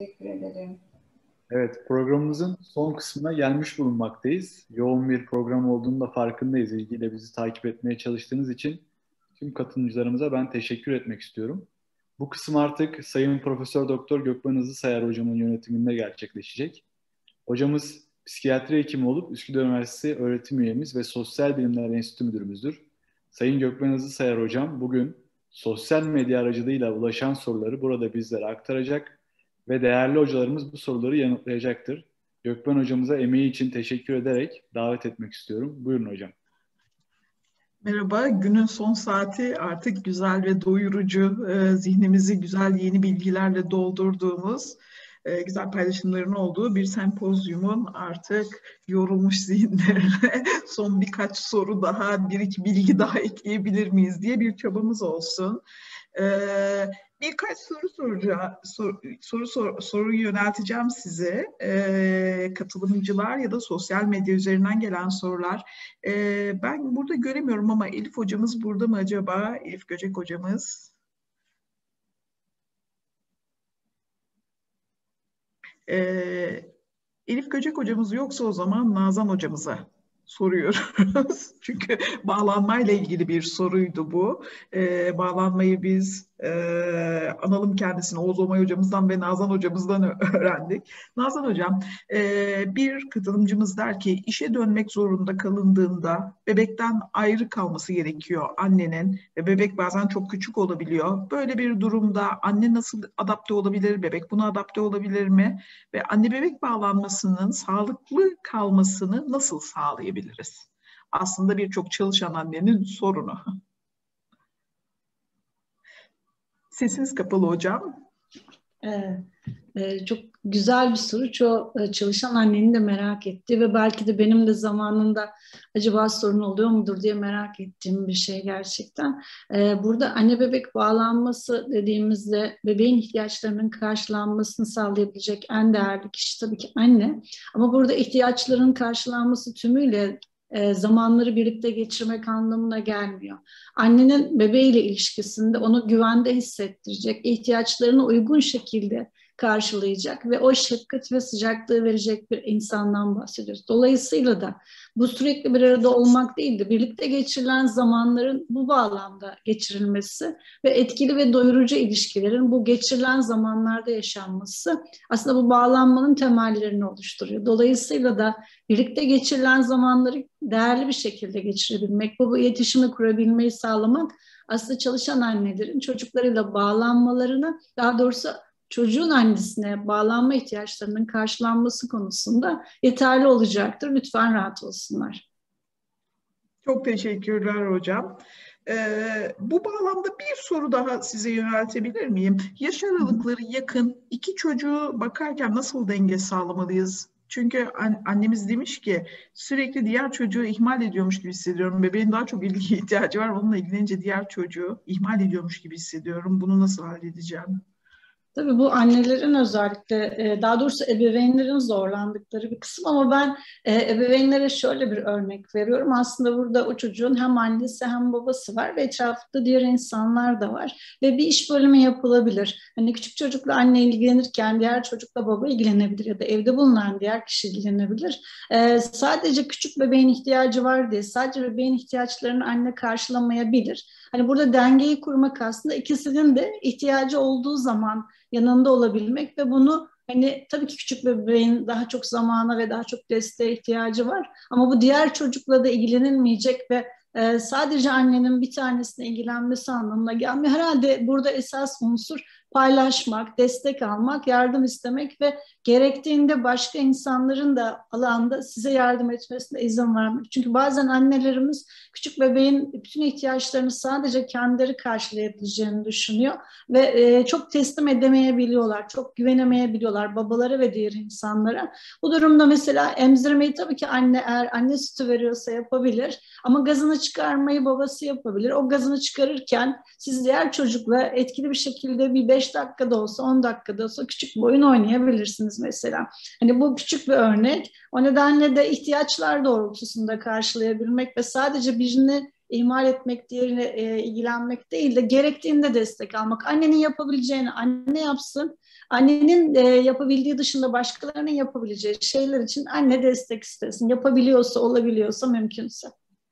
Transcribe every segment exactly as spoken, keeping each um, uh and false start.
Teşekkür ederim. Evet, programımızın son kısmına gelmiş bulunmaktayız. Yoğun bir program olduğunu da farkındayız. İlgiyle bizi takip etmeye çalıştığınız için tüm katılımcılarımıza ben teşekkür etmek istiyorum. Bu kısım artık Sayın Profesör Doktor Gökmen Hızlısayar hocamın yönetiminde gerçekleşecek. Hocamız psikiyatri hekimi olup Üsküdar Üniversitesi öğretim üyemiz ve Sosyal Bilimler Enstitü Müdürümüzdür. Sayın Gökmen Hızlısayar hocam bugün sosyal medya aracılığıyla ulaşan soruları burada bizlere aktaracak ve değerli hocalarımız bu soruları yanıtlayacaktır. Gökmen hocamıza emeği için teşekkür ederek davet etmek istiyorum. Buyurun hocam. Merhaba, günün son saati artık güzel ve doyurucu, e, zihnimizi güzel yeni bilgilerle doldurduğumuz, e, güzel paylaşımların olduğu bir sempozyumun artık yorulmuş zihinlerine son birkaç soru daha, bir iki bilgi daha ekleyebilir miyiz diye bir çabamız olsun. Ee, birkaç soru soracağım, sor, soru sor, soruyu yönelteceğim size. Ee, katılımcılar ya da sosyal medya üzerinden gelen sorular. Ee, ben burada göremiyorum ama Elif hocamız burada mı acaba? Elif Göcek hocamız. Ee, Elif Göcek hocamız yoksa o zaman Nazan hocamıza soruyoruz. Çünkü bağlanmayla ilgili bir soruydu bu. Ee, bağlanmayı biz e, analım kendisini Oğuz Omay hocamızdan ve Nazan hocamızdan öğrendik. Nazan hocam, e, bir katılımcımız der ki işe dönmek zorunda kalındığında bebekten ayrı kalması gerekiyor annenin ve bebek bazen çok küçük olabiliyor. Böyle bir durumda anne nasıl adapte olabilir, bebek buna adapte olabilir mi? Ve anne bebek bağlanmasının sağlıklı kalmasını nasıl sağlayabiliriz? Aslında birçok çalışan annenin sorunu. Sesiniz kapalı hocam. Evet, e, çok güzel bir soru. Çoğu e, çalışan annenin de merak ettiği ve belki de benim de zamanında acaba sorun oluyor mudur diye merak ettiğim bir şey gerçekten. E, burada anne bebek bağlanması dediğimizde bebeğin ihtiyaçlarının karşılanmasını sağlayabilecek en değerli kişi tabii ki anne. Ama burada ihtiyaçların karşılanması tümüyle E, zamanları birlikte geçirmek anlamına gelmiyor. Annenin bebeğiyle ilişkisinde onu güvende hissettirecek, ihtiyaçlarını uygun şekilde karşılayacak ve o şefkat ve sıcaklığı verecek bir insandan bahsediyoruz. Dolayısıyla da bu sürekli bir arada olmak değil de birlikte geçirilen zamanların bu bağlamda geçirilmesi ve etkili ve doyurucu ilişkilerin bu geçirilen zamanlarda yaşanması aslında bu bağlanmanın temellerini oluşturuyor. Dolayısıyla da birlikte geçirilen zamanları değerli bir şekilde geçirebilmek, bu iletişimi kurabilmeyi sağlamak aslında çalışan annelerin çocuklarıyla bağlanmalarını, daha doğrusu çocuğun annesine bağlanma ihtiyaçlarının karşılanması konusunda yeterli olacaktır. Lütfen rahat olsunlar. Çok teşekkürler hocam. Ee, bu bağlamda bir soru daha size yöneltebilir miyim? Yaş aralıkları yakın iki çocuğu bakarken nasıl denge sağlamalıyız? Çünkü an, annemiz demiş ki sürekli diğer çocuğu ihmal ediyormuş gibi hissediyorum. Bebeğin daha çok ilgiye ihtiyacı var. Onunla ilgilenince diğer çocuğu ihmal ediyormuş gibi hissediyorum. Bunu nasıl halledeceğim? Tabii bu annelerin özellikle, daha doğrusu ebeveynlerin zorlandıkları bir kısım ama ben ebeveynlere şöyle bir örnek veriyorum. Aslında burada o çocuğun hem annesi hem babası var ve etrafında diğer insanlar da var ve bir iş bölümü yapılabilir. Hani küçük çocukla anne ilgilenirken diğer çocukla baba ilgilenebilir ya da evde bulunan diğer kişi ilgilenebilir. Sadece küçük bebeğin ihtiyacı var diye sadece bebeğin ihtiyaçlarını anne karşılamayabilir. Hani burada dengeyi kurmak aslında ikisinin de ihtiyacı olduğu zaman yanında olabilmek ve bunu hani tabii ki küçük bebeğin daha çok zamana ve daha çok desteğe ihtiyacı var ama bu diğer çocukla da ilgilenilmeyecek ve e, sadece annenin bir tanesine ilgilenmesi anlamına gelmiyor. Herhalde burada esas unsur paylaşmak, destek almak, yardım istemek ve gerektiğinde başka insanların da alanda size yardım etmesine izin vermek. Çünkü bazen annelerimiz küçük bebeğin bütün ihtiyaçlarını sadece kendileri karşılayabileceğini düşünüyor ve e, çok teslim edemeyebiliyorlar, çok güvenemeyebiliyorlar babalara ve diğer insanlara. Bu durumda mesela emzirmeyi tabii ki anne eğer anne sütü veriyorsa yapabilir ama gazını çıkarmayı babası yapabilir. O gazını çıkarırken siz diğer çocukla etkili bir şekilde bir beş dakikada olsa on dakikada olsa küçük bir oyun oynayabilirsiniz mesela. Hani bu küçük bir örnek. O nedenle de ihtiyaçlar doğrultusunda karşılayabilmek ve sadece birini ihmal etmek, diğerine e, ilgilenmek değil de gerektiğinde destek almak. Annenin yapabileceğini anne yapsın. Annenin e, yapabildiği dışında başkalarının yapabileceği şeyler için anne destek istesin. Yapabiliyorsa, olabiliyorsa, mümkünse.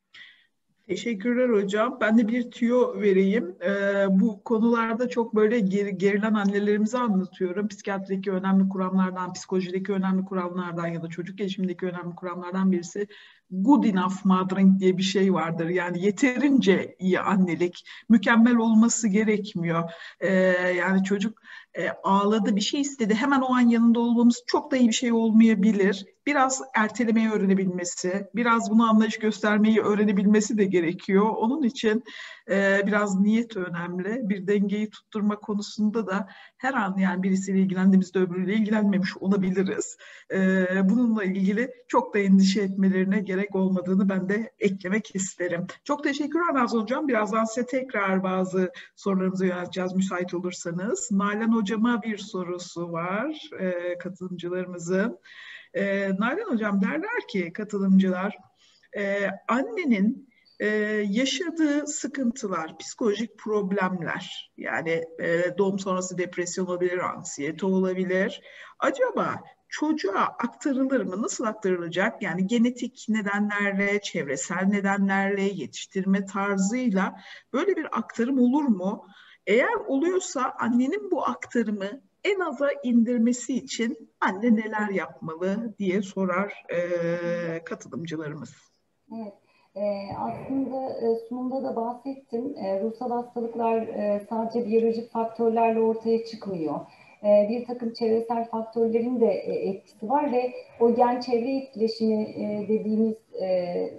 Teşekkürler hocam. Ben de bir tüyo vereyim. Ee, bu konularda çok böyle ger gerilen annelerimize anlatıyorum. Psikiyatrideki önemli kuramlardan, psikolojideki önemli kuramlardan ya da çocuk gelişimindeki önemli kuramlardan birisi good enough mothering diye bir şey vardır. Yani yeterince iyi annelik, mükemmel olması gerekmiyor. Ee, yani çocuk e, ağladı, bir şey istedi. Hemen o an yanında olmamız çok da iyi bir şey olmayabilir. Biraz ertelemeyi öğrenebilmesi, biraz buna anlayış göstermeyi öğrenebilmesi de gerekiyor. Onun için e, biraz niyet önemli. Bir dengeyi tutturma konusunda da her an yani birisiyle ilgilendiğimizde öbürüyle ilgilenmemiş olabiliriz. E, bununla ilgili çok da endişe etmelerine gerek olmadığını ben de eklemek isterim. Çok teşekkürler Nazlı Hocam. Birazdan size tekrar bazı sorularımızı yönelteceğiz müsait olursanız. Nalan Hocam'a bir sorusu var e, katılımcılarımızın. E, Nalan Hocam derler ki katılımcılar, e, annenin e, yaşadığı sıkıntılar, psikolojik problemler, yani e, doğum sonrası depresyon olabilir, anksiyete olabilir. Acaba çocuğa aktarılır mı? Nasıl aktarılacak? Yani genetik nedenlerle, çevresel nedenlerle, yetiştirme tarzıyla böyle bir aktarım olur mu? Eğer oluyorsa annenin bu aktarımı en aza indirmesi için anne neler yapmalı diye sorar e, katılımcılarımız. Evet, e, aslında e, sunumda da bahsettim. E, ruhsal hastalıklar e, sadece biyolojik faktörlerle ortaya çıkmıyor. E, bir takım çevresel faktörlerin de e, etkisi var ve o gen-çevre etkileşimi e, dediğimiz e,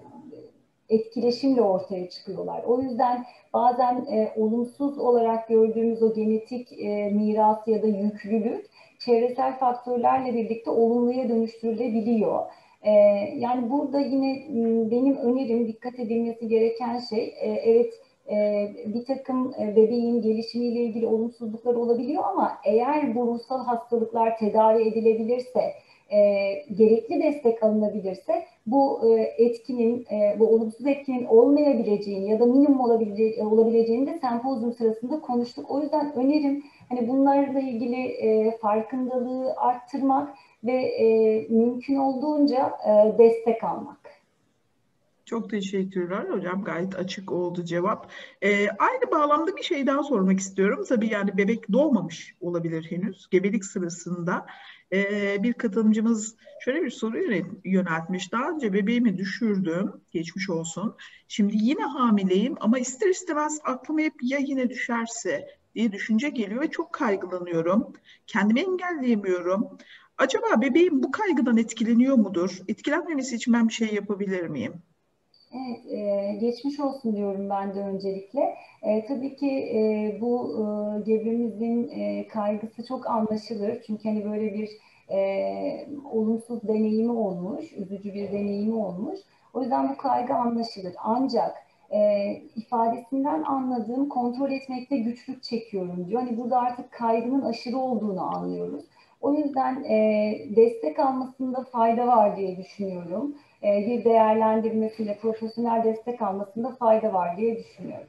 etkileşimle ortaya çıkıyorlar. O yüzden bazen e, olumsuz olarak gördüğümüz o genetik e, miras ya da yüklülük çevresel faktörlerle birlikte olumluya dönüştürülebiliyor. E, yani burada yine benim önerim, dikkat edilmesi gereken şey, e, evet e, bir takım e, bebeğin gelişimiyle ilgili olumsuzluklar olabiliyor ama eğer bu ruhsal hastalıklar tedavi edilebilirse, E, gerekli destek alınabilirse bu e, etkinin, e, bu olumsuz etkinin olmayabileceğini ya da minimum olabileceğini, olabileceğini de sempozyum sırasında konuştuk. O yüzden önerim hani bunlarla ilgili e, farkındalığı arttırmak ve e, mümkün olduğunca e, destek almak. Çok teşekkürler hocam. Gayet açık oldu cevap. Ee, aynı bağlamda bir şey daha sormak istiyorum. Tabii yani bebek doğmamış olabilir henüz. Gebelik sırasında e, bir katılımcımız şöyle bir soru yöneltmiş. Daha önce bebeğimi düşürdüm. Geçmiş olsun. Şimdi yine hamileyim ama ister istemez aklıma hep ya yine düşerse diye düşünce geliyor ve çok kaygılanıyorum. Kendimi engelleyemiyorum. Acaba bebeğim bu kaygıdan etkileniyor mudur? Etkilenmemesi için ben bir şey yapabilir miyim? Evet, e, geçmiş olsun diyorum ben de öncelikle. E, tabii ki e, bu e, gebemizin e, kaygısı çok anlaşılır. Çünkü hani böyle bir e, olumsuz deneyimi olmuş, üzücü bir deneyimi olmuş. O yüzden bu kaygı anlaşılır. Ancak e, ifadesinden anladığım kontrol etmekte güçlük çekiyorum diyor. Hani burada artık kaygının aşırı olduğunu anlıyoruz. O yüzden e, destek almasında fayda var diye düşünüyorum. E, bir değerlendirmesiyle profesyonel destek almasında fayda var diye düşünüyorum.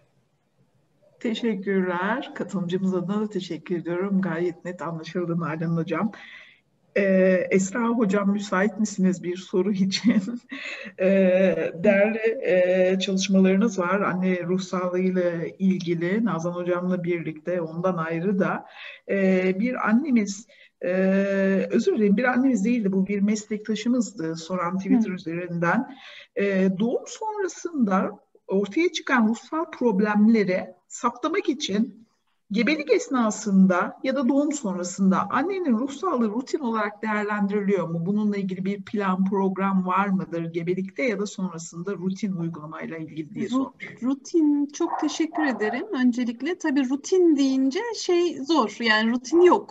Teşekkürler. Katılımcımız adına da teşekkür ediyorum. Gayet net anlaşıldı Nalan Hocam. Ee, Esra Hocam müsait misiniz bir soru için? ee, değerli e, çalışmalarınız var. Anne ruh sağlığıyla ilgili Nazan Hocam'la birlikte ondan ayrı da e, bir annemiz Ee, özür dilerim bir annemiz değildi, bu bir meslektaşımızdı, soran Twitter Hı. üzerinden. Ee, doğum sonrasında ortaya çıkan ruhsal problemleri saptamak için gebelik esnasında ya da doğum sonrasında annenin ruh sağlığı rutin olarak değerlendiriliyor mu? Bununla ilgili bir plan, program var mıdır? Gebelikte ya da sonrasında rutin uygulamayla ilgili diye sormuş. Rutin, çok teşekkür ederim. Öncelikle tabii rutin deyince şey zor, yani rutin yok.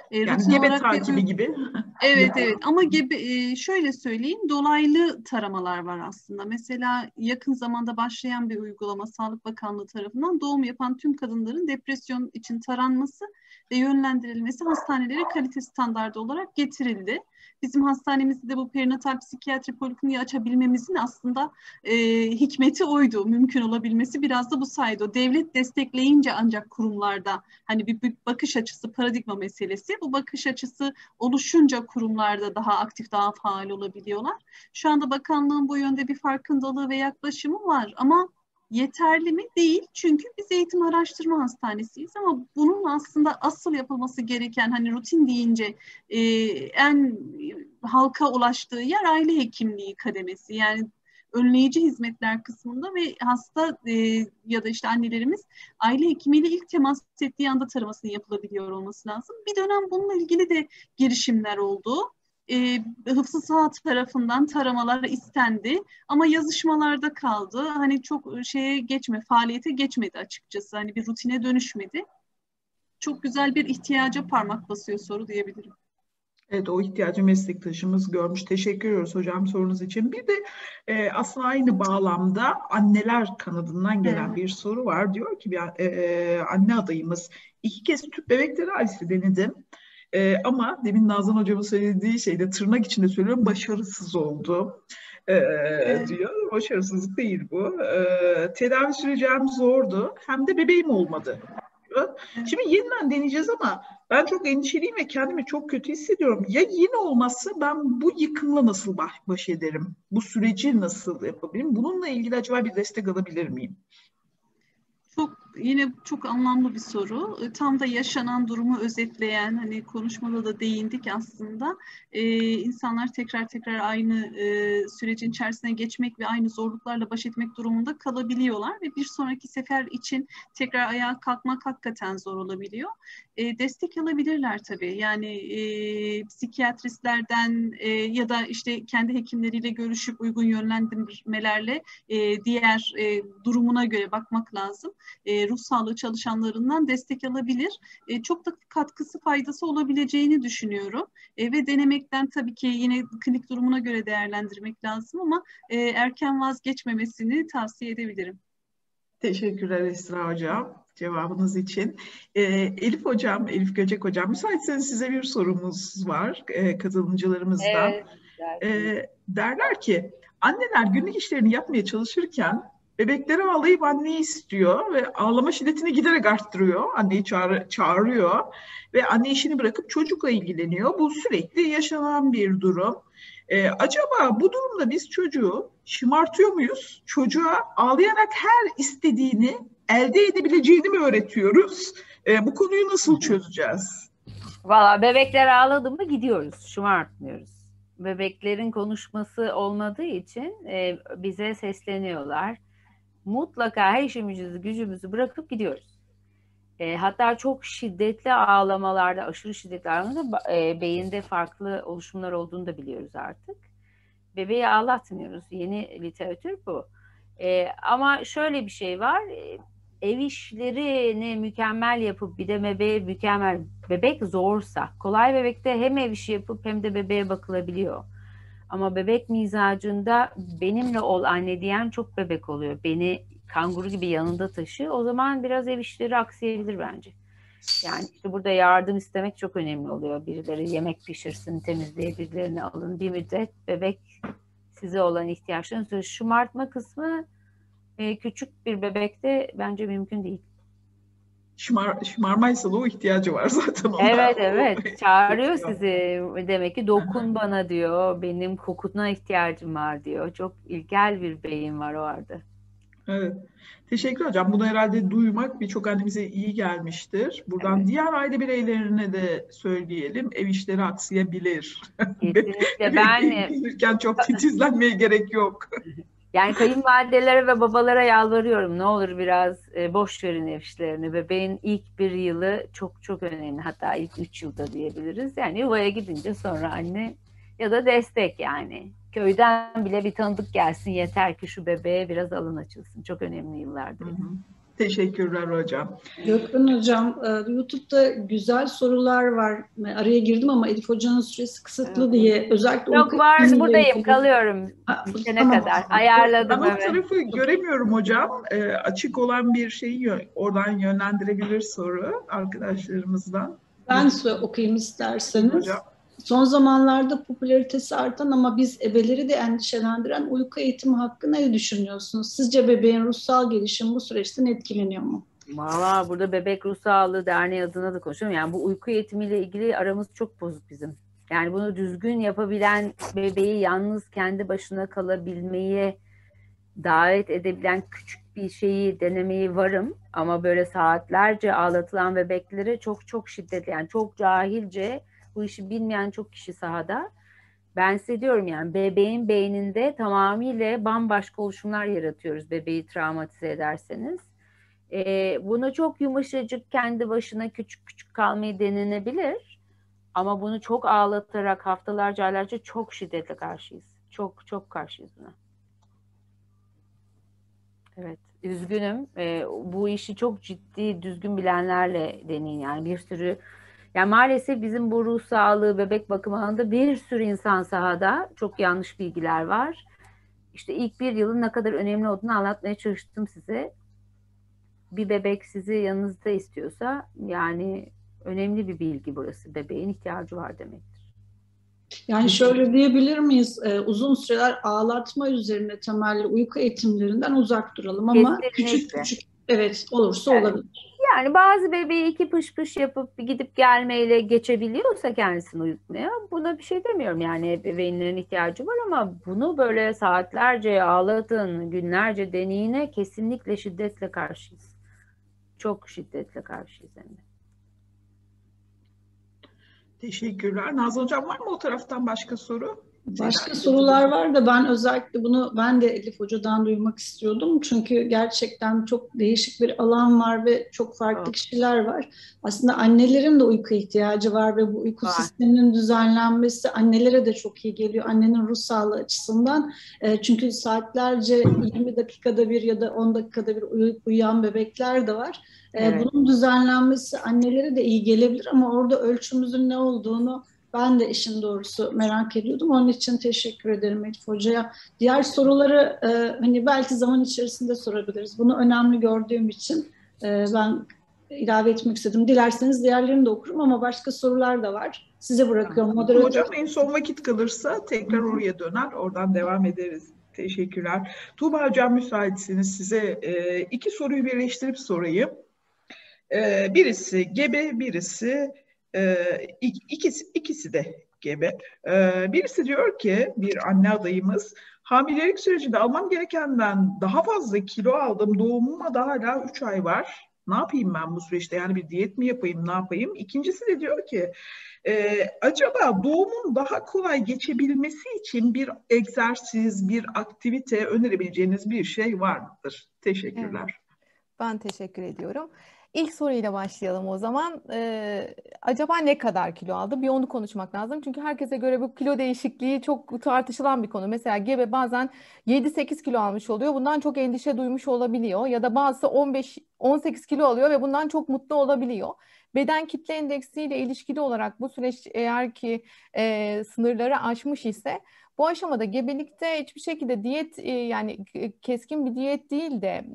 E, Yani rutin gebe olarak takibi bir, gibi. evet evet ama gebe, e, şöyle söyleyeyim, dolaylı taramalar var aslında. Mesela yakın zamanda başlayan bir uygulama, Sağlık Bakanlığı tarafından doğum yapan tüm kadınların depresyon için taranması ve yönlendirilmesi hastanelere kalite standardı olarak getirildi. Bizim hastanemizde de bu perinatal psikiyatri polikliniği açabilmemizin aslında e, hikmeti oydu. Mümkün olabilmesi biraz da bu sayede. O devlet destekleyince ancak kurumlarda hani bir, bir bakış açısı, paradigma meselesi. Bu bakış açısı oluşunca kurumlarda daha aktif, daha faal olabiliyorlar. Şu anda bakanlığın bu yönde bir farkındalığı ve yaklaşımı var ama yeterli mi? Değil. Çünkü biz eğitim araştırma hastanesiyiz ama bunun aslında asıl yapılması gereken, hani rutin deyince e, en halka ulaştığı yer aile hekimliği kademesi. Yani önleyici hizmetler kısmında ve hasta e, ya da işte annelerimiz aile hekimiyle ilk temas ettiği anda taramasının yapılabiliyor olması lazım. Bir dönem bununla ilgili de girişimler oldu. E, Hıfzı Sağ tarafından taramalar istendi ama yazışmalarda kaldı. Hani çok şeye geçme, faaliyete geçmedi açıkçası. Hani bir rutine dönüşmedi. Çok güzel bir ihtiyaca parmak basıyor soru diyebilirim. Evet, o ihtiyacı meslektaşımız görmüş. Teşekkür ediyoruz hocam sorunuz için. Bir de e, aslında aynı bağlamda anneler kanadından gelen Evet. bir soru var. Diyor ki bir e, anne adayımız, iki kez tüp bebek tedavisi denedim. E, ama demin Nazan hocamın söylediği şeyde, tırnak içinde söylüyorum, başarısız oldu. E, Evet. diyor. Başarısızlık değil bu. E, tedavi süreci hem zordu hem de bebeğim olmadı. Şimdi yeniden deneyeceğiz ama ben çok endişeliyim ve kendimi çok kötü hissediyorum. Ya yine olmazsa ben bu yıkımla nasıl baş, baş ederim? Bu süreci nasıl yapabilirim? Bununla ilgili acaba bir destek alabilir miyim? Çok yine çok anlamlı bir soru. Tam da yaşanan durumu özetleyen, hani konuşmada da değindik aslında. Ee, insanlar tekrar tekrar aynı e, sürecin içerisine geçmek ve aynı zorluklarla baş etmek durumunda kalabiliyorlar ve bir sonraki sefer için tekrar ayağa kalkmak hakikaten zor olabiliyor. E, destek alabilirler tabii. Yani e, psikiyatristlerden e, ya da işte kendi hekimleriyle görüşüp uygun yönlendirmelerle e, diğer e, durumuna göre bakmak lazım. E, ruh sağlığı çalışanlarından destek alabilir. E, çok da katkısı, faydası olabileceğini düşünüyorum. E, ve denemekten tabii ki yine klinik durumuna göre değerlendirmek lazım ama e, erken vazgeçmemesini tavsiye edebilirim. Teşekkürler Esra Hocam cevabınız için. Ee, Elif Hocam, Elif Göcek Hocam, müsaitseniz size bir sorumuz var e, katılımcılarımızdan. Evet. E, derler ki, anneler günlük işlerini yapmaya çalışırken bebekleri ağlayıp anneyi istiyor ve ağlama şiddetini giderek arttırıyor. Anneyi çağır, çağırıyor ve anne işini bırakıp çocukla ilgileniyor. Bu sürekli yaşanan bir durum. Ee, acaba bu durumda biz çocuğu şımartıyor muyuz? Çocuğa ağlayarak her istediğini elde edebileceğini mi öğretiyoruz? Ee, bu konuyu nasıl çözeceğiz? Valla bebekler ağladı mı gidiyoruz, şımartmıyoruz. Bebeklerin konuşması olmadığı için e, bize sesleniyorlar. Mutlaka her işimizi, gücümüzü bırakıp gidiyoruz. E, hatta çok şiddetli ağlamalarda, aşırı şiddetli ağlamalarda e, beyinde farklı oluşumlar olduğunu da biliyoruz artık. Bebeği ağlatmıyoruz. Yeni literatür bu. E, ama şöyle bir şey var. E, ev işlerini mükemmel yapıp bir de bebeğe mükemmel, bebek zorsa, kolay bebekte hem ev işi yapıp hem de bebeğe bakılabiliyor. Ama bebek mizacında benimle ol anne diyen çok bebek oluyor. Beni kanguru gibi yanında taşı. O zaman biraz ev işleri aksayabilir bence. Yani işte burada yardım istemek çok önemli oluyor. Birileri yemek pişirsin, temizliğe birilerini alın. Bir müddet bebek size olan ihtiyaçlarını, şımartma kısmı e, küçük bir bebekte bence mümkün değil. Şımar, şımarmaysa da o ihtiyacı var zaten. Ona. Evet evet çağırıyor sizi, demek ki dokun bana diyor, benim kokuna ihtiyacım var diyor. Çok ilkel bir beyin var orada. Evet. Teşekkür hocam. Bunu herhalde duymak birçok annemize iyi gelmiştir. Buradan evet. Diğer aile bireylerine de söyleyelim. Ev işleri aksayabilir. Kesinlikle. Ben gelirken çok titizlenmeye gerek yok. Yani kayınvalidelere ve babalara yalvarıyorum. Ne olur biraz e, boş verin ev işlerini. Bebeğin ilk bir yılı çok çok önemli. Hatta ilk üç yılda diyebiliriz. Yani yuvaya gidince sonra anne ya da destek yani. Köyden bile bir tanıdık gelsin, yeter ki şu bebeğe biraz alın açılsın. Çok önemli yıllardır. Hı hı. Teşekkürler hocam. Gökhan Hocam, YouTube'da güzel sorular var. Araya girdim ama Elif Hoca'nın süresi kısıtlı evet. diye. Özellikle Yok var, buradayım, kalıyorum. Ne tamam. kadar ayarladım. Ben evet. o tarafı göremiyorum hocam. E, açık olan bir şeyi oradan yönlendirebilir soru arkadaşlarımızdan. Ben size okuyayım isterseniz. Hocam. Son zamanlarda popülaritesi artan ama biz ebeleri de endişelendiren uyku eğitimi hakkında ne düşünüyorsunuz? Sizce bebeğin ruhsal gelişimi bu süreçten etkileniyor mu? Valla burada Bebek Ruh Sağlığı Derneği adına da konuşuyorum. Yani bu uyku eğitimiyle ilgili aramız çok bozuk bizim. Yani bunu düzgün yapabilen, bebeği yalnız kendi başına kalabilmeyi davet edebilen küçük bir şeyi denemeyi varım. Ama böyle saatlerce ağlatılan bebeklere çok çok şiddetli, yani çok cahilce, bu işi bilmeyen çok kişi sahada. Ben size diyorum yani bebeğin beyninde tamamıyla bambaşka oluşumlar yaratıyoruz bebeği travmatize ederseniz. Ee, buna çok yumuşacık kendi başına küçük küçük kalmayı denenebilir. Ama bunu çok ağlatarak haftalarca aylarca çok şiddetle karşıyız. Çok çok karşıyız buna. Evet, üzgünüm. Ee, bu işi çok ciddi, düzgün bilenlerle deneyin. Yani bir sürü, yani maalesef bizim bu ruh sağlığı, bebek bakımı alanında bir sürü insan sahada, çok yanlış bilgiler var. İşte ilk bir yılın ne kadar önemli olduğunu anlatmaya çalıştım size. Bir bebek sizi yanınızda istiyorsa, yani önemli bir bilgi burası. Bebeğin ihtiyacı var demektir. Yani şöyle diyebilir miyiz? Ee, uzun süreler ağlatma üzerine temelli uyku eğitimlerinden uzak duralım ama kesinlikle. küçük küçük evet olursa evet. olabilir. Yani bazı bebeği iki pış pış yapıp gidip gelmeyle geçebiliyorsa kendisini uyutmaya, buna bir şey demiyorum. Yani ebeveynlerin ihtiyacı var ama bunu böyle saatlerce ağlatın, günlerce deneyine kesinlikle şiddetle karşıyız. Çok şiddetle karşıyız hem de. Teşekkürler. Nazlı Hocam var mı o taraftan başka soru? Başka sorular var da ben özellikle bunu ben de Elif Hoca'dan duymak istiyordum. Çünkü gerçekten çok değişik bir alan var ve çok farklı evet. kişiler var. Aslında annelerin de uyku ihtiyacı var ve bu uyku var. sisteminin düzenlenmesi annelere de çok iyi geliyor. Annenin ruh sağlığı açısından. E, çünkü saatlerce yirmi dakikada bir ya da on dakikada bir uyuyup uyuyan bebekler de var. E, evet. Bunun düzenlenmesi annelere de iyi gelebilir ama orada ölçümüzün ne olduğunu ben de işin doğrusu merak ediyordum. Onun için teşekkür ederim Elif Hoca'ya. Diğer soruları e, hani belki zaman içerisinde sorabiliriz. Bunu önemli gördüğüm için e, ben ilave etmek istedim. Dilerseniz diğerlerini de okurum ama başka sorular da var. Size bırakıyorum. Moderatör. Hocam en son vakit kalırsa tekrar oraya döner. Oradan devam ederiz. Teşekkürler. Tuğba Hocam müsaitsiniz. Size e, iki soruyu birleştirip sorayım. E, birisi gebe, birisi Ee, ikisi, ikisi de gebe. Ee, birisi diyor ki, bir anne adayımız, hamilelik sürecinde almam gerekenden daha fazla kilo aldım. Doğumuma da hala üç ay var. Ne yapayım ben bu süreçte? Yani bir diyet mi yapayım, ne yapayım? İkincisi de diyor ki, e, acaba doğumun daha kolay geçebilmesi için bir egzersiz, bir aktivite önerebileceğiniz bir şey var mıdır? Teşekkürler. Evet. Ben teşekkür ediyorum. İlk soruyla başlayalım o zaman. Ee, acaba ne kadar kilo aldı? Bir onu konuşmak lazım. Çünkü herkese göre bu kilo değişikliği çok tartışılan bir konu. Mesela gebe bazen yedi sekiz kilo almış oluyor. Bundan çok endişe duymuş olabiliyor. Ya da bazısı on beş on sekiz kilo alıyor ve bundan çok mutlu olabiliyor. Beden kitle endeksiyle ilişkili olarak bu süreç eğer ki e, sınırları aşmış ise bu aşamada gebelikte hiçbir şekilde diyet yani keskin bir diyet değil de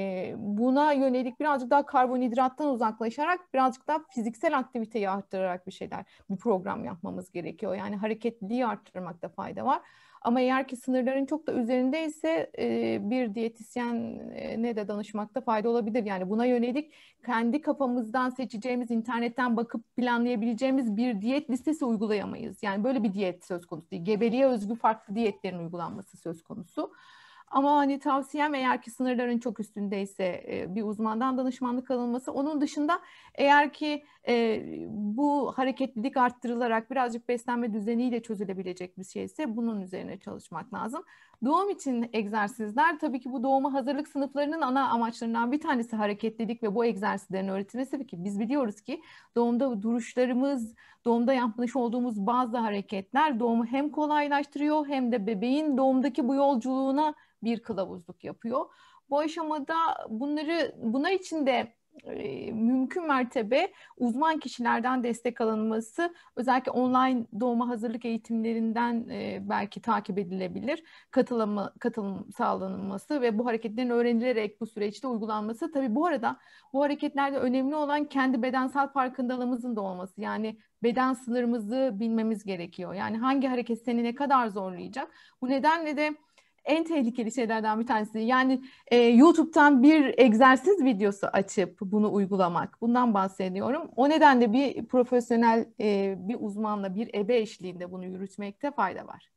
buna yönelik birazcık daha karbonhidrattan uzaklaşarak birazcık daha fiziksel aktiviteyi arttırarak bir şeyler, bir program yapmamız gerekiyor. Yani hareketliliği arttırmakta fayda var. Ama eğer ki sınırların çok da üzerindeyse bir diyetisyene de danışmakta fayda olabilir. Yani buna yönelik kendi kafamızdan seçeceğimiz, internetten bakıp planlayabileceğimiz bir diyet listesi uygulayamayız. Yani böyle bir diyet söz konusu değil. Gebeliğe özgü farklı diyetlerin uygulanması söz konusu. Ama hani tavsiyem eğer ki sınırların çok üstündeyse bir uzmandan danışmanlık alınması. Onun dışında eğer ki e, bu hareketlilik arttırılarak birazcık beslenme düzeniyle çözülebilecek bir şeyse bunun üzerine çalışmak lazım. Doğum için egzersizler tabii ki bu doğuma hazırlık sınıflarının ana amaçlarından bir tanesi hareketlilik ve bu egzersizlerin öğretilmesi ki biz biliyoruz ki doğumda duruşlarımız, doğumda yapmış olduğumuz bazı hareketler doğumu hem kolaylaştırıyor hem de bebeğin doğumdaki bu yolculuğuna bir kılavuzluk yapıyor. Bu aşamada bunları bunlar için de e, mümkün mertebe uzman kişilerden destek alınması, özellikle online doğuma hazırlık eğitimlerinden e, belki takip edilebilir, katılımı, katılım sağlanılması ve bu hareketlerin öğrenilerek bu süreçte uygulanması. Tabii bu arada bu hareketlerde önemli olan kendi bedensel farkındalığımızın da olması. Yani beden sınırımızı bilmemiz gerekiyor. Yani hangi hareket seni ne kadar zorlayacak? Bu nedenle de en tehlikeli şeylerden bir tanesi. Yani e, YouTube'dan bir egzersiz videosu açıp bunu uygulamak. Bundan bahsediyorum. O nedenle bir profesyonel, e, bir uzmanla, bir ebe eşliğinde bunu yürütmekte fayda var.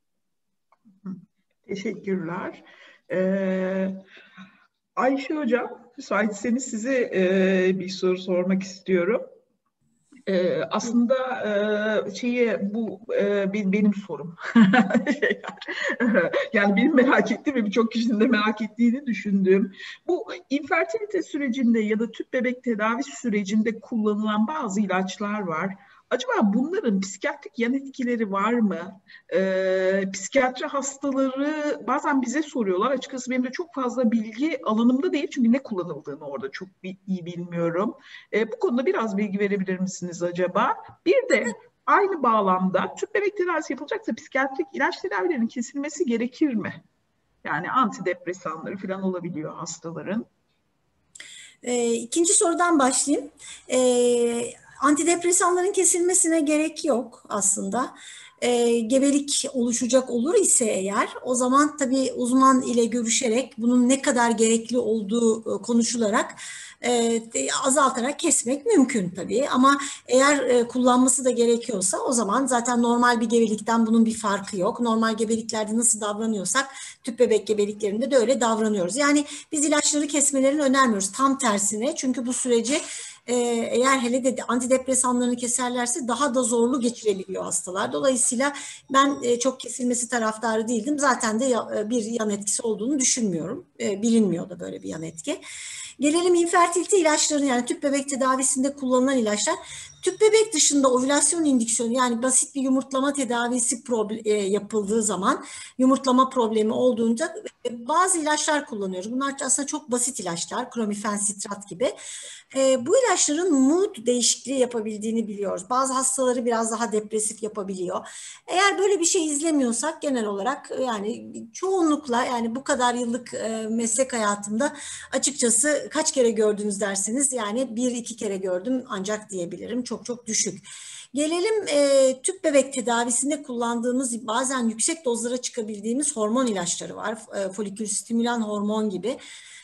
Teşekkürler. Ee, Ayşe Hocam, müsaitseniz size e, bir soru sormak istiyorum. Ee, aslında e, şeye bu e, benim, benim sorum. Yani benim merak ettiğim ve birçok kişinin de merak ettiğini düşündüğüm bu infertilite sürecinde ya da tüp bebek tedavi sürecinde kullanılan bazı ilaçlar var. Acaba bunların psikiyatrik yan etkileri var mı? Ee, psikiyatri hastaları bazen bize soruyorlar. Açıkçası benim de çok fazla bilgi alanımda değil. Çünkü ne kullanıldığını orada çok iyi bilmiyorum. Ee, bu konuda biraz bilgi verebilir misiniz acaba? Bir de aynı bağlamda tüp bebek tedavisi yapılacaksa psikiyatrik ilaç tedavilerinin kesilmesi gerekir mi? Yani antidepresanları falan olabiliyor hastaların. E, ikinci sorudan başlayayım. E, antidepresanların kesilmesine gerek yok aslında. E, gebelik oluşacak olur ise eğer, o zaman tabii uzman ile görüşerek bunun ne kadar gerekli olduğu konuşularak e, azaltarak kesmek mümkün tabii. Ama eğer e, kullanması da gerekiyorsa o zaman zaten normal bir gebelikten bunun bir farkı yok. Normal gebeliklerde nasıl davranıyorsak tüp bebek gebeliklerinde de öyle davranıyoruz. Yani biz ilaçları kesmelerini önermiyoruz. Tam tersine, çünkü bu süreci Ee, eğer hele de antidepresanlarını keserlerse daha da zorlu geçirebiliyor hastalar. Dolayısıyla ben e, çok kesilmesi taraftarı değildim. Zaten de ya, bir yan etkisi olduğunu düşünmüyorum. E, bilinmiyor da böyle bir yan etki. Gelelim infertilite ilaçlarına, yani tüp bebek tedavisinde kullanılan ilaçlar. Tüp bebek dışında ovülasyon indüksiyonu, yani basit bir yumurtlama tedavisi e, yapıldığı zaman, yumurtlama problemi olduğunda e, bazı ilaçlar kullanıyoruz. Bunlar aslında çok basit ilaçlar, klomifen sitrat gibi. E, bu ilaçların mood değişikliği yapabildiğini biliyoruz. Bazı hastaları biraz daha depresif yapabiliyor. Eğer böyle bir şey izlemiyorsak genel olarak yani çoğunlukla, yani bu kadar yıllık e, meslek hayatımda açıkçası kaç kere gördünüz derseniz, yani bir iki kere gördüm ancak diyebilirim. Çok çok düşük. Gelelim e, tüp bebek tedavisinde kullandığımız, bazen yüksek dozlara çıkabildiğimiz hormon ilaçları var. E, folikül stimülan hormon gibi.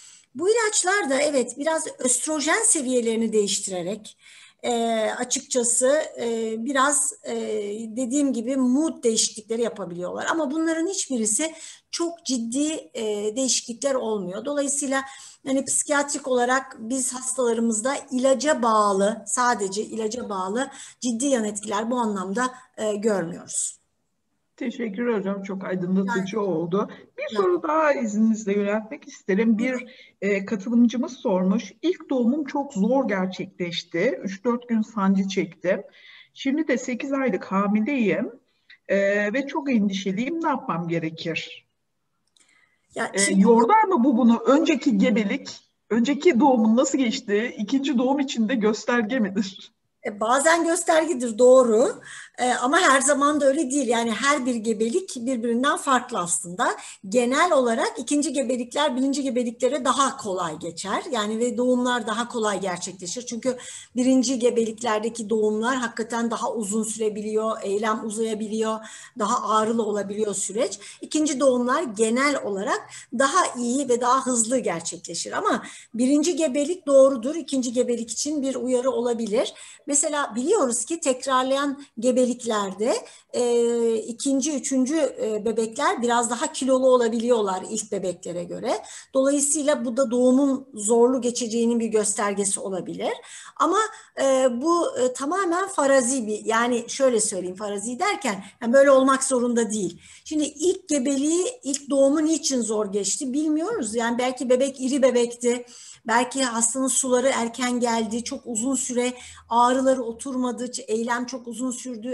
Bu ilaçlar da evet biraz östrojen seviyelerini değiştirerek e, açıkçası e, biraz e, dediğim gibi mood değişiklikleri yapabiliyorlar. Ama bunların hiçbirisi çok ciddi e, değişiklikler olmuyor. Dolayısıyla yani psikiyatrik olarak biz hastalarımızda ilaca bağlı, sadece ilaca bağlı ciddi yan etkiler bu anlamda e, görmüyoruz. Teşekkür hocam. Çok aydınlatıcı yani, oldu. Bir yani. soru daha izninizle yöneltmek isterim. Bir e, katılımcımız sormuş. İlk doğumum çok zor gerçekleşti. üç dört gün sancı çektim. Şimdi de sekiz aylık hamileyim e, ve çok endişeliyim. Ne yapmam gerekir? Ya, e, şimdi... Yorlar mı bu bunu? Önceki gebelik, önceki doğumun nasıl geçti? İkinci doğum için de gösterge midir? Bazen göstergedir, doğru, ee, ama her zaman da öyle değil. Yani her bir gebelik birbirinden farklı aslında. Genel olarak ikinci gebelikler birinci gebeliklere daha kolay geçer. Yani ve doğumlar daha kolay gerçekleşir. Çünkü birinci gebeliklerdeki doğumlar hakikaten daha uzun sürebiliyor, eylem uzayabiliyor, daha ağrılı olabiliyor süreç. İkinci doğumlar genel olarak daha iyi ve daha hızlı gerçekleşir. Ama birinci gebelik doğrudur, ikinci gebelik için bir uyarı olabilir. Mesela biliyoruz ki tekrarlayan gebeliklerde e, ikinci, üçüncü e, bebekler biraz daha kilolu olabiliyorlar ilk bebeklere göre. Dolayısıyla bu da doğumun zorlu geçeceğinin bir göstergesi olabilir. Ama e, bu e, tamamen farazi bir, yani şöyle söyleyeyim, farazi derken yani böyle olmak zorunda değil. Şimdi ilk gebeliği, ilk doğumu niçin zor geçti bilmiyoruz. Yani belki bebek iri bebekti. Belki hastanın suları erken geldi, çok uzun süre ağrıları oturmadı, eylem çok uzun sürdü,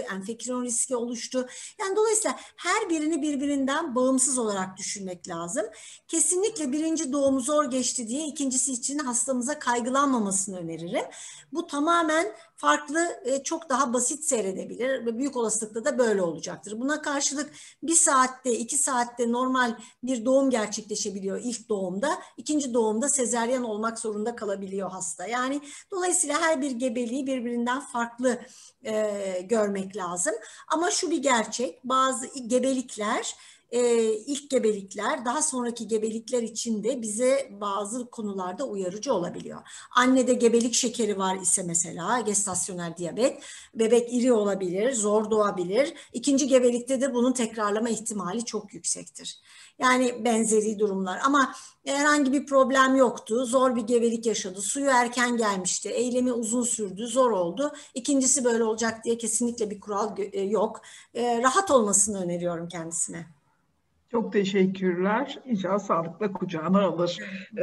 enfeksiyon riski oluştu. Yani dolayısıyla her birini birbirinden bağımsız olarak düşünmek lazım. Kesinlikle birinci doğum zor geçti diye ikincisi için hastamıza kaygılanmamasını öneririm. Bu tamamen farklı, çok daha basit seyredebilir ve büyük olasılıkla da böyle olacaktır. Buna karşılık bir saatte, iki saatte normal bir doğum gerçekleşebiliyor ilk doğumda. İkinci doğumda sezaryen olmak zorunda kalabiliyor hasta. Yani dolayısıyla her bir gebeliği birbirinden farklı e, görmek lazım. Ama şu bir gerçek, bazı gebelikler, e, ilk gebelikler daha sonraki gebelikler için de bize bazı konularda uyarıcı olabiliyor. Annede gebelik şekeri var ise mesela gestasyonel diyabet, bebek iri olabilir, zor doğabilir. İkinci gebelikte de bunun tekrarlama ihtimali çok yüksektir. Yani benzeri durumlar ama herhangi bir problem yoktu. Zor bir gebelik yaşadı. Suyu erken gelmişti. Eylemi uzun sürdü. Zor oldu. İkincisi böyle olacak diye kesinlikle bir kural yok. Rahat olmasını öneriyorum kendisine. Çok teşekkürler. İnşallah sağlıkla kucağına alır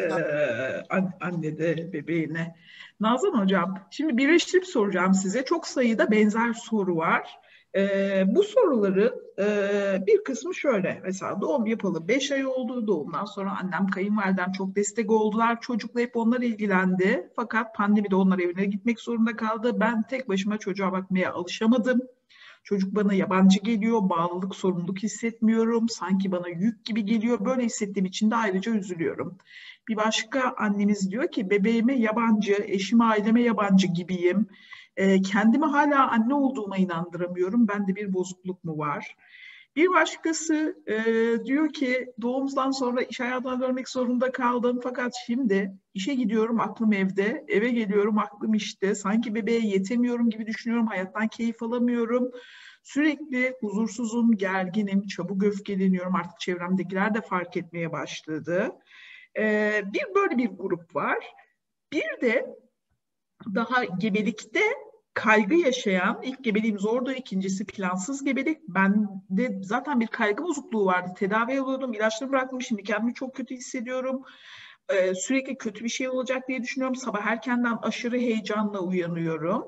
ee, anne de bebeğine. Nazan Hocam, şimdi birleştirip soracağım size. Çok sayıda benzer soru var. Ee, bu soruların e, bir kısmı şöyle. Mesela doğum yapalı beş ay oldu. Doğumdan sonra annem, kayınvalidem çok destek oldular. Çocukla hep onlar ilgilendi. Fakat pandemide onlar evine gitmek zorunda kaldı. Ben tek başıma çocuğa bakmaya alışamadım. Çocuk bana yabancı geliyor, bağlılık, sorumluluk hissetmiyorum, sanki bana yük gibi geliyor. Böyle hissettiğim için de ayrıca üzülüyorum. Bir başka annemiz diyor ki bebeğime yabancı, eşime, aileme yabancı gibiyim. E, kendimi hala anne olduğuma inandıramıyorum. Bende bir bozukluk mu var? Bir başkası e, diyor ki doğumdan sonra iş hayatına dönmek zorunda kaldım. Fakat şimdi işe gidiyorum, aklım evde. Eve geliyorum, aklım işte. Sanki bebeğe yetemiyorum gibi düşünüyorum. Hayattan keyif alamıyorum. Sürekli huzursuzum, gerginim, çabuk öfkeleniyorum. Artık çevremdekiler de fark etmeye başladı. E, bir böyle bir grup var. Bir de daha gebelikte kaygı yaşayan, ilk gebeliğim zordu, ikincisi plansız gebelik. Bende zaten bir kaygı bozukluğu vardı. Tedavi oluyordum, ilaçları bıraktım. Şimdi kendimi çok kötü hissediyorum. Ee, sürekli kötü bir şey olacak diye düşünüyorum. Sabah erkenden aşırı heyecanla uyanıyorum.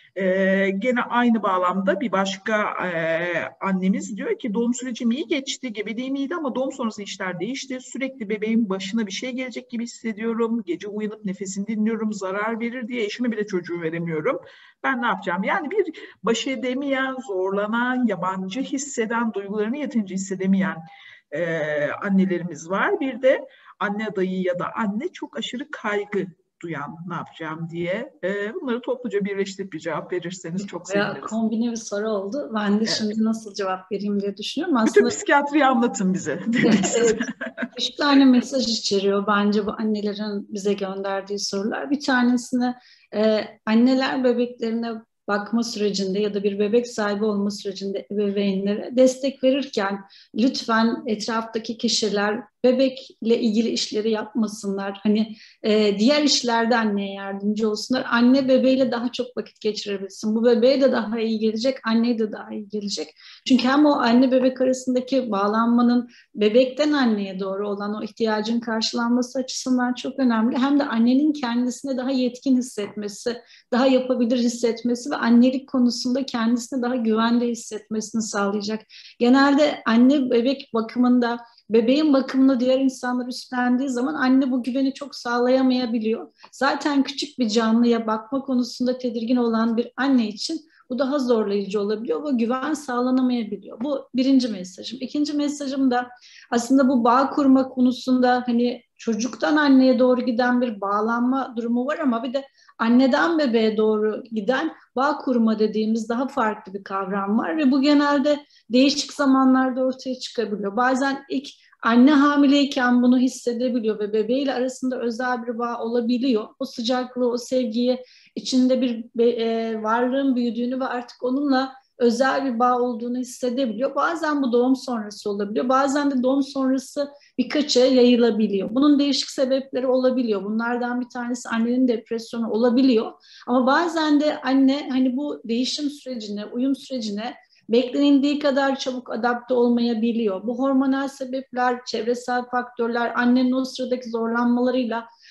Ee, gene aynı bağlamda bir başka e, annemiz diyor ki doğum sürecim iyi geçti, gebeliğim iyiydi ama doğum sonrası işler değişti. Sürekli bebeğin başına bir şey gelecek gibi hissediyorum. Gece uyanıp nefesini dinliyorum, zarar verir diye eşime bile çocuğu veremiyorum. Ben ne yapacağım? Yani bir baş edemeyen, zorlanan, yabancı hisseden, duygularını yeterince hissedemeyen e, annelerimiz var. Bir de anne adayı ya da anne çok aşırı kaygı duyan, ne yapacağım diye. E, bunları topluca birleştirip bir cevap verirseniz çok seviniriz. Kombine bir soru oldu. Ben de evet. Şimdi nasıl cevap vereyim diye düşünüyorum. Aslında, bütün psikiyatriyi anlatın bize. Evet. Üç tane mesaj içeriyor bence bu annelerin bize gönderdiği sorular. Bir tanesine e, anneler bebeklerine bakma sürecinde ya da bir bebek sahibi olma sürecinde ebeveynlere destek verirken lütfen etraftaki kişiler bebekle ilgili işleri yapmasınlar. Hani e, diğer işlerde anneye yardımcı olsunlar. Anne bebeğiyle daha çok vakit geçirebilsin. Bu bebeğe de daha iyi gelecek, anneye de daha iyi gelecek. Çünkü hem o anne bebek arasındaki bağlanmanın bebekten anneye doğru olan o ihtiyacın karşılanması açısından çok önemli. Hem de annenin kendisine daha yetkin hissetmesi, daha yapabilir hissetmesi ve annelik konusunda kendisine daha güvende hissetmesini sağlayacak. Genelde anne bebek bakımında bebeğin bakımını diğer insanlar üstlendiği zaman anne bu güveni çok sağlayamayabiliyor. Zaten küçük bir canlıya bakma konusunda tedirgin olan bir anne için bu daha zorlayıcı olabiliyor ve güven sağlanamayabiliyor. Bu birinci mesajım. İkinci mesajım da aslında bu bağ kurma konusunda hani çocuktan anneye doğru giden bir bağlanma durumu var ama bir de anneden bebeğe doğru giden bağ kurma dediğimiz daha farklı bir kavram var ve bu genelde değişik zamanlarda ortaya çıkabiliyor. Bazen ilk anne hamileyken bunu hissedebiliyor ve bebeğiyle arasında özel bir bağ olabiliyor. O sıcaklığı, o sevgiyi, içinde bir e, varlığın büyüdüğünü ve artık onunla özel bir bağ olduğunu hissedebiliyor. Bazen bu doğum sonrası olabiliyor. Bazen de doğum sonrası birkaç ay yayılabiliyor. Bunun değişik sebepleri olabiliyor. Bunlardan bir tanesi annenin depresyonu olabiliyor. Ama bazen de anne hani bu değişim sürecine, uyum sürecine beklenildiği kadar çabuk adapte olmayabiliyor. Bu hormonal sebepler, çevresel faktörler, annenin o sıradaki zorlanmalarıyla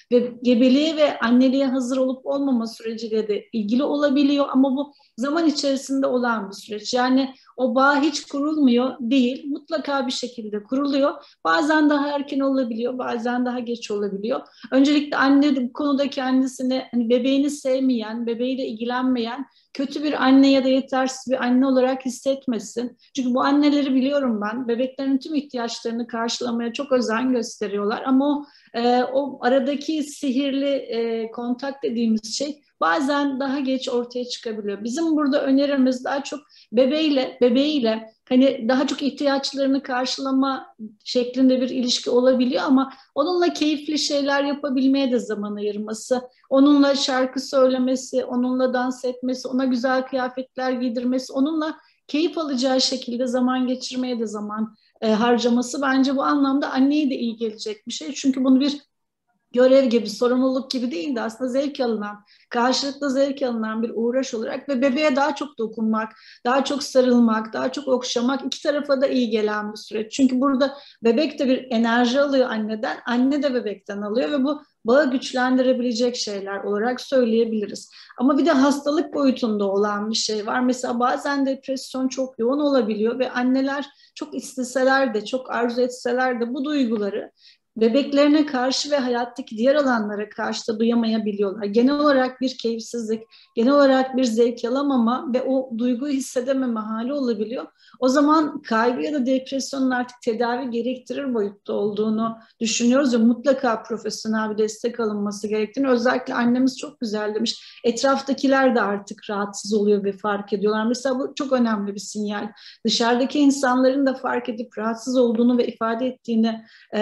ve gebeliğe ve anneliğe hazır olup olmama süreciyle de ilgili olabiliyor ama bu zaman içerisinde olan bir süreç. Yani o bağ hiç kurulmuyor değil, mutlaka bir şekilde kuruluyor. Bazen daha erken olabiliyor, bazen daha geç olabiliyor. Öncelikle anne de bu konuda kendisini, hani bebeğini sevmeyen, bebeğiyle ilgilenmeyen, kötü bir anne ya da yetersiz bir anne olarak hissetmesin. Çünkü bu anneleri biliyorum ben, bebeklerin tüm ihtiyaçlarını karşılamaya çok özen gösteriyorlar. Ama o, e, o aradaki sihirli e, kontak dediğimiz şey bazen daha geç ortaya çıkabiliyor. Bizim burada önerimiz daha çok bebeğiyle, bebeğiyle hani daha çok ihtiyaçlarını karşılama şeklinde bir ilişki olabiliyor ama onunla keyifli şeyler yapabilmeye de zaman ayırması, onunla şarkı söylemesi, onunla dans etmesi, ona güzel kıyafetler giydirmesi, onunla keyif alacağı şekilde zaman geçirmeye de zaman e, harcaması bence bu anlamda anneye de iyi gelecek bir şey. Çünkü bunu bir görev gibi, sorumluluk gibi değil de aslında zevk alınan, karşılıklı zevk alınan bir uğraş olarak ve bebeğe daha çok dokunmak, daha çok sarılmak, daha çok okşamak iki tarafa da iyi gelen bir süreç. Çünkü burada bebek de bir enerji alıyor anneden, anne de bebekten alıyor ve bu bağı güçlendirebilecek şeyler olarak söyleyebiliriz. Ama bir de hastalık boyutunda olan bir şey var. Mesela bazen depresyon çok yoğun olabiliyor ve anneler çok isteseler de, çok arzu etseler de bu duyguları bebeklerine karşı ve hayattaki diğer alanlara karşı da duyamayabiliyorlar. Genel olarak bir keyifsizlik, genel olarak bir zevk alamama ve o duyguyu hissedememe hali olabiliyor. O zaman kaygı ya da depresyonun artık tedavi gerektirir boyutta olduğunu düşünüyoruz ve mutlaka profesyonel bir destek alınması gerektiğini, özellikle annemiz çok güzel demiş, etraftakiler de artık rahatsız oluyor ve fark ediyorlar. Mesela bu çok önemli bir sinyal. Dışarıdaki insanların da fark edip rahatsız olduğunu ve ifade ettiğini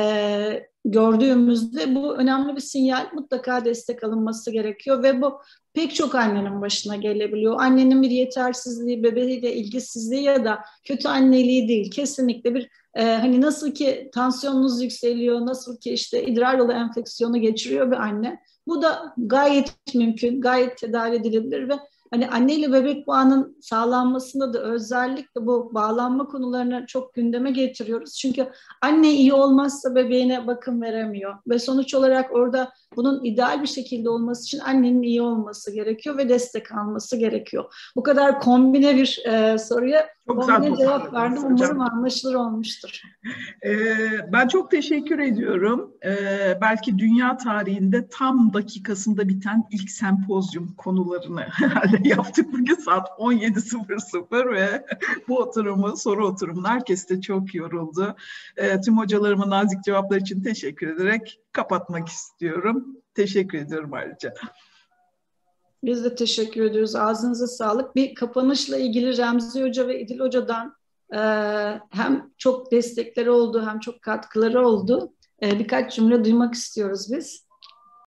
e, gördüğümüzde bu önemli bir sinyal, mutlaka destek alınması gerekiyor ve bu pek çok annenin başına gelebiliyor. Annenin bir yetersizliği, bebeğiyle ilgisizliği ya da kötü anneliği değil. Kesinlikle bir e, hani nasıl ki tansiyonunuz yükseliyor, nasıl ki işte idrar yolu enfeksiyonu geçiriyor bir anne. Bu da gayet mümkün, gayet tedavi edilebilir ve hani anneyle bebek bağının sağlanmasında da özellikle bu bağlanma konularını çok gündeme getiriyoruz. Çünkü anne iyi olmazsa bebeğine bakım veremiyor ve sonuç olarak orada bunun ideal bir şekilde olması için annenin iyi olması gerekiyor ve destek alması gerekiyor. Bu kadar kombine bir e, soruya çok kombine cevap verdim. Umarım hocam anlaşılır olmuştur. Ee, ben çok teşekkür ediyorum. Ee, belki dünya tarihinde tam dakikasında biten ilk sempozyum konularını herhalde yaptık bugün saat on yedi sıfır sıfır ve bu oturumu, soru oturumunu herkes de çok yoruldu. Ee, tüm hocalarıma nazik cevaplar için teşekkür ederek kapatmak istiyorum. Teşekkür ediyorum ayrıca. Biz de teşekkür ediyoruz. Ağzınıza sağlık. Bir kapanışla ilgili Remzi Hoca ve İdil Hoca'dan e, hem çok destekleri oldu hem çok katkıları oldu. E, birkaç cümle duymak istiyoruz biz.